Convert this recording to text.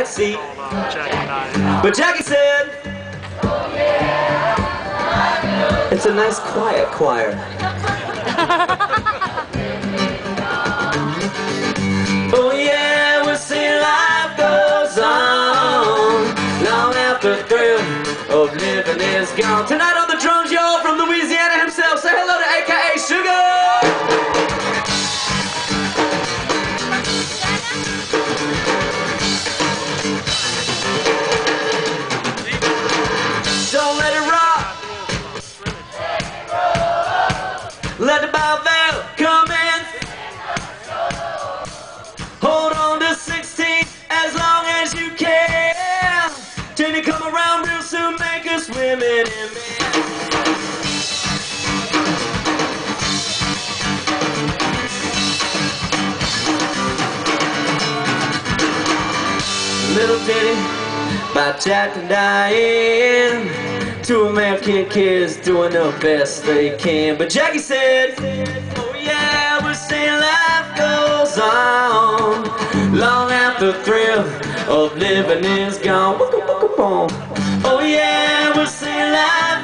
back seat. But Jackie said, it's a nice quiet choir. Oh yeah, we'll see life goes on long after the thrill of living is gone. Tonight on the drums, y'all, from Louisiana himself. Say hello to AKA Sugar. Don't let it rock. Let the bell come in. Hold on to 16 as long as you can. Till you come around real soon, make us women and men. Little ditty by Jack and Diane. Two American kids doing the best they can. But Jackie said, oh yeah, we're saying life goes on long after the thrill of living is gone. Oh yeah, we're saying life